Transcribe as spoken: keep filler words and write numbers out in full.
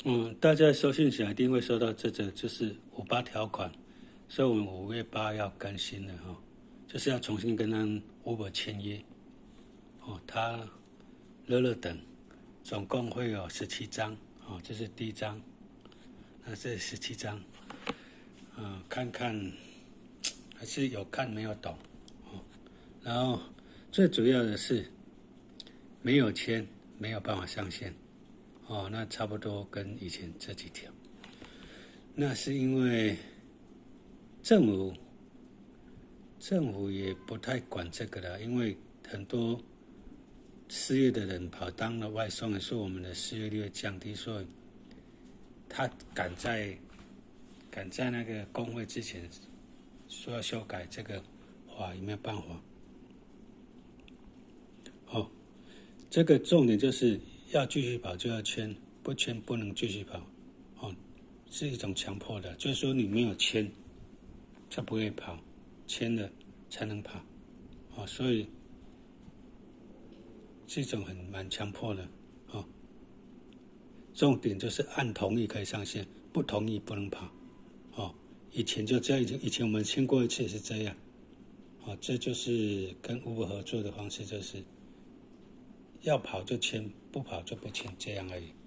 嗯，大家收信起来一定会收到这则，就是五八条款，所以我们五月八要更新了哈，就是要重新跟他 Uber 签约。哦，他乐乐等总共会有十七章，哦，这是第一章，那这十七章，嗯、呃，看看还是有看没有懂，哦，然后最主要的是没有签没有办法上线。哦，那差不多跟以前这几条，那是因为政府政府也不太管这个了，因为很多失业的人跑当了外送，说我们的失业率会降低，所以他赶在赶在那个工会之前说要修改这个法，也没有办法。哦，这个重点就是要继续跑就要签，不签不能继续跑，哦，是一种强迫的，就是说你没有签，就不会跑，签了才能跑，哦，所以是一种很蛮强迫的，哦，重点就是按同意可以上线，不同意不能跑，哦，以前就这样，以前我们签过一次也是这样，哦，这就是跟 Uber 合作的方式，就是要跑就签，不跑就不签，这样而已。